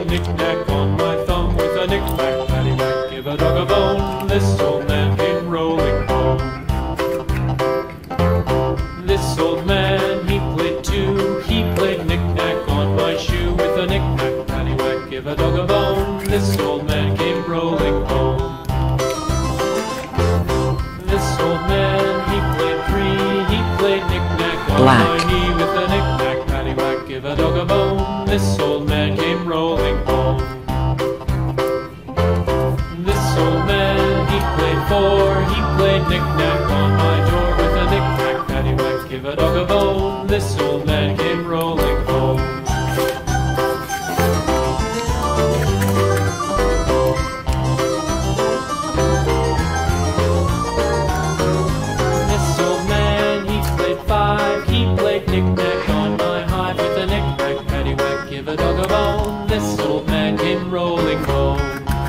knick-knack on my thumb. With a knick-knack, paddywhack, give a dog a bone. This old man came rolling home. This old man, he played too. He played knick-knack on my shoe. With a knick-knack, paddywhack, give a dog a bone. This old man came rolling home. This old man, he played three. He played knick-knack on my knee. With a knick-knack, paddywhack, give a dog a bone. This old man came rolling home. This old man, he played four. He played knick-knack on my door. With a knick-knack, paddywhack, give a dog a bone. This old man came rolling home. This old man, he played five. He played knick-knack on my hive. With a knick-knack, paddywhack, give a dog a bone. This old man came rolling home.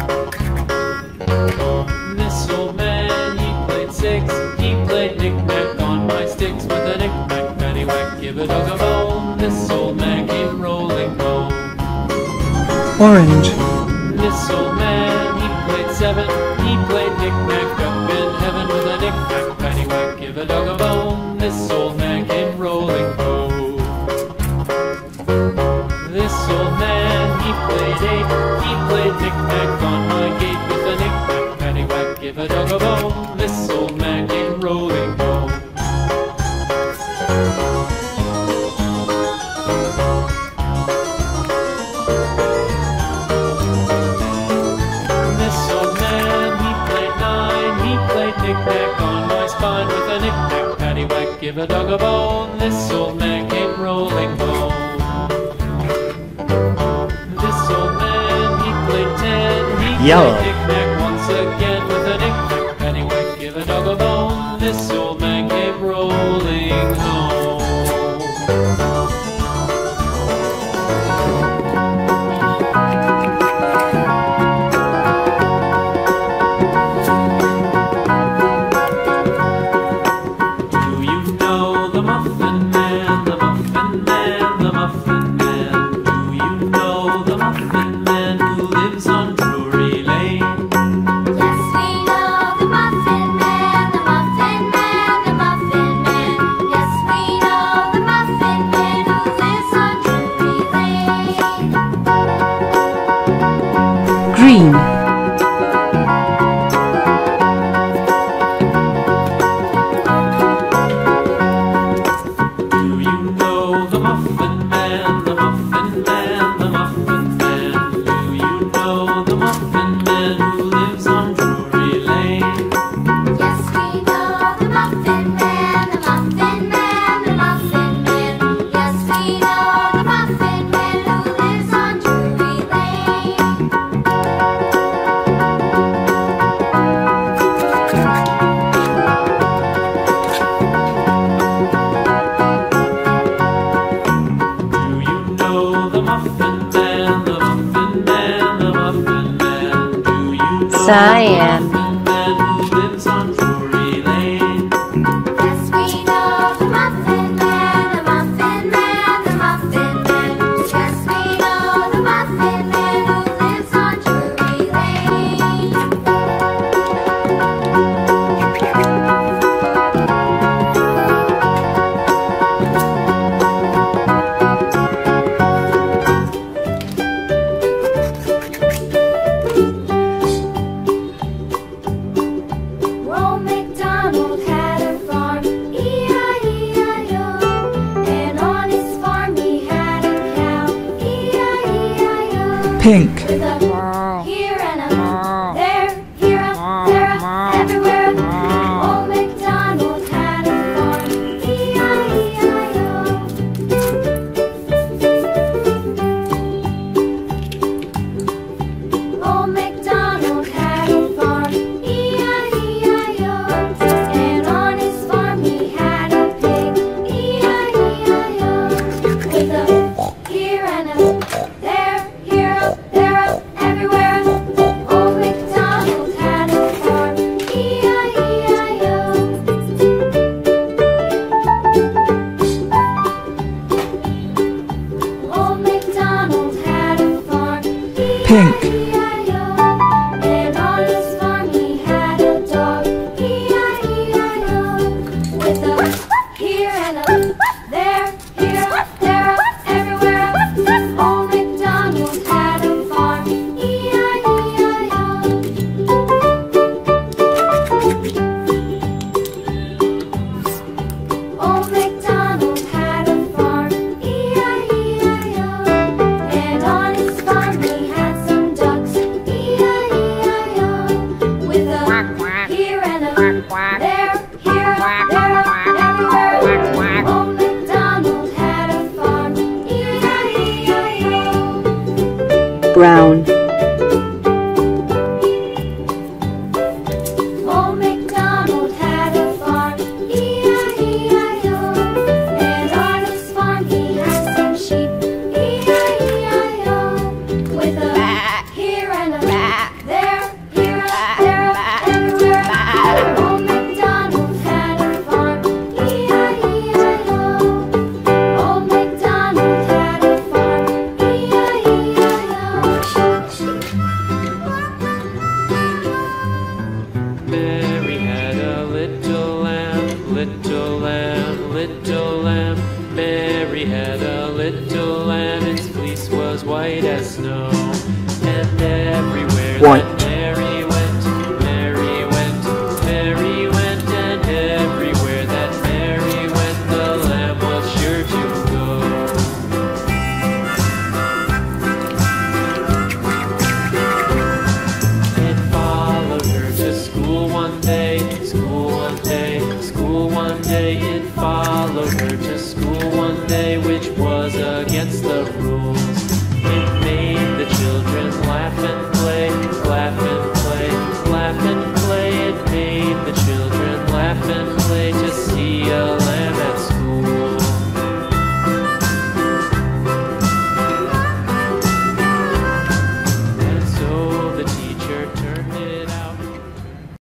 This old man, he played six. He played knick-knack on my sticks. With a knick-knack, paddywhack, give a dog a bone. This old man came rolling home. Orange. This old man, he played seven. He played knick-knack up in heaven. With a knick-knack, paddywhack, give a dog a bone. This old man came rolling home. This old man, he played eight. He played knick-knack on my gate. With a knick-knack, paddywhack, give a dog a bone. This old man came rolling home. This old man, he played nine. He played knick-knack on my spine. With a knick-knack, paddywhack, give a dog a bone. This old man came rolling home. This old man, he played ten. He Yellow. played knick-knack once again. With a knick-knack, paddywhack, give a dog a bone. This old man came rolling home. Do you know the Muffin Man, the Muffin Man, the Muffin Man? Do you know the Muffin Man who lives on Drury Lane? Yes, we know the Muffin Man, the Muffin Man, the Muffin Man. Yes, we know the Muffin Man who lives on Drury Lane. Green. Do you know the Muffin Man, the Muffin Man, the Muffin Man? Do you know the Muffin Man who lives on Drury Lane? Yes, we know the Muffin Man, the Muffin Man, the Muffin Man. Yes, we know the Muffin Man who lives on Drury Lane. Do you know the Muffin Man, the Muffin Man, the Muffin Man? Do you know Cyan. the Muffin Man who lives on Drury Lane? Yes, we know the Muffin Man, the Muffin Man, the Muffin Man. Yes, we know the Muffin Man who lives on Drury Lane. Old MacDonald had a farm, E-I-E-I-O. And on his farm he had a cow, E-I-E-I-O. Pink. With a here and a there, here a there, a everywhere. Old MacDonald had a farm, E-I-E-I-O. Old MacDonald had a farm, E-I-E-I-O. And on his farm he had a pig, E-I-E-I-O. With a here and a there, here a there, a everywhere. Pink. E-I-E-I-O. And on his farm he had a dog. E-I-E-I-O. With a here and a there, here, there, everywhere. Old MacDonald had a farm. E-I-E-I-O. Old MacDonald had a farm. E-I-E-I-O. And on his farm he had some ducks. E-I-E-I-O. With a here and a there, here, there, everywhere. Old MacDonald had a farm. E-I-E-I-O. Brown. Old MacDonald had a farm. E-I-E-I-O. And on his farm he had some sheep. E-I-E-I-O. With a here and a there, here, there, everywhere. Old MacDonald had a farm. E-I-E-I-O. Old MacDonald had a farm. E-I-E-I-O. Mary had a little lamb, little lamb, little lamb. Mary had a little lamb, its fleece was white as snow. And everywhere White. that